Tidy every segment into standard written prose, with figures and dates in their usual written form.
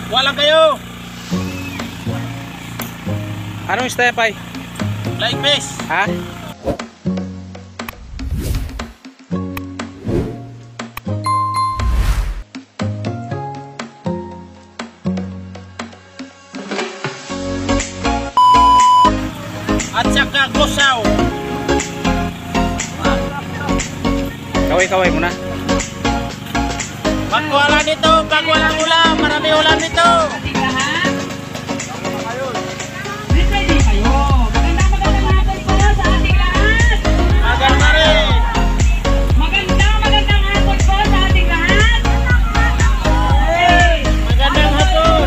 Wala kayo. Anong step ay? Like fish. Ha? At saka kusaw. Kaway-kaway muna. Pag wala dito, pag walang ulam, marami ulam dito. Ready kayo. Magandang hapon po sa ating lahat. Agar mare. Magandang hapon po sa ating lahat. Magandang hapon.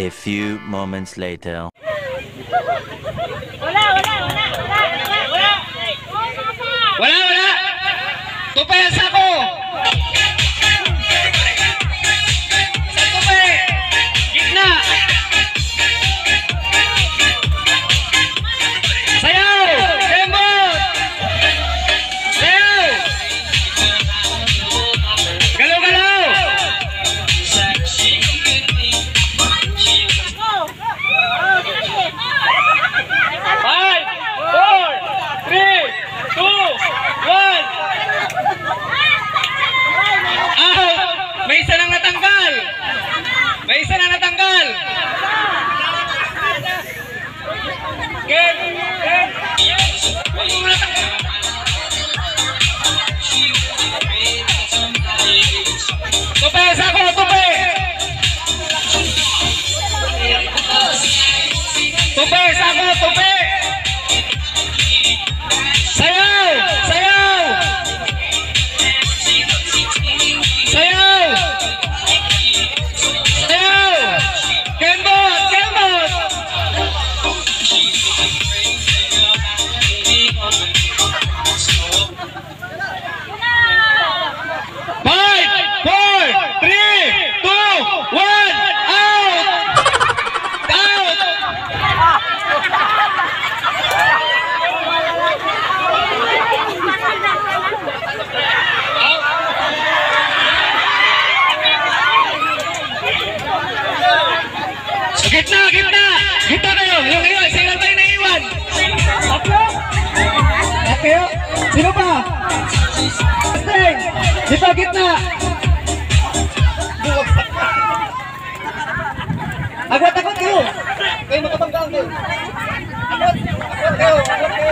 A few moments later. Wala! Tupay ang sako! Sa tupay! Gitna! Sayaw! Kembot! Sayaw! Galaw-galaw! 5, 4, 3, 2, 1. May isa nang natanggal! May isa nang natanggal! Ken! Huwag mo natanggal! Tupe! Sako! Tupe! Tupe! Sako! Tupe! Sayaw! Sayaw! Sayaw! Sayaw! Kembot! Kembot! Five, 4, 3, 2, 1, out! Out! Gitna! Gitna! Gitna kayo! Yung iwan! Single tayo na iwan! Okay? Sino pa? Stay! Dito, gitna! Agwat-agwat kayo! Kayo makapanggaan kayo! Agwat kayo! Agwat kayo!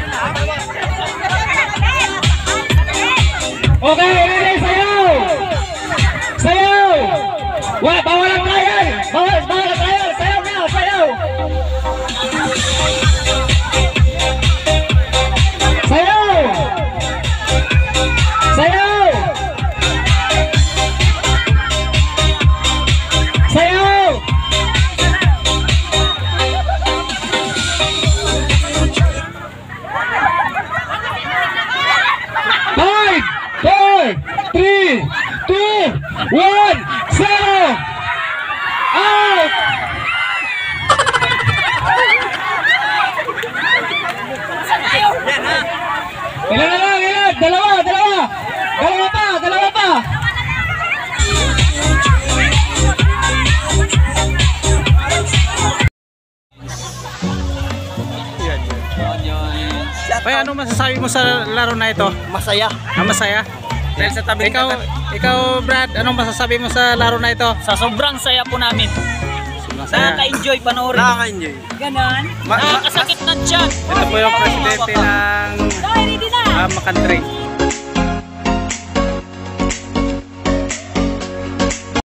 Okay! Ready! Sayaw! Sayaw! Bawal ang trial! Bawal ang trial! Sayaw na! Sayaw! Sayaw! Sayaw! Sayaw! Five, 4, 3, 2, 1, 0! Out! Ilan na lang, ilan? Dalawa! Dalawa pa! Bay, ano masasabi mo sa laro na ito? Masaya. Masaya? Dahil sa tabi ikaw Brad, anong masasabi mo sa laro na ito? Sa sobrang saya po namin. Masaya. Nakaka-enjoy panoorin. Nakaka-enjoy. Ganon. Nakakasakit ng tiyan. Ito po yung presidente ng Makantry.